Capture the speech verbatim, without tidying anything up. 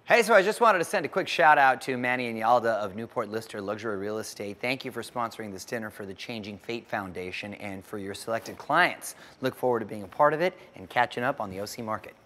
Hey, so I just wanted to send a quick shout out to Manny and Yalda of Newport Lister Luxury Real Estate. Thank you for sponsoring this dinner for the Changing Fate Foundation and for your selected clients. Look forward to being a part of it and catching up on the O C market.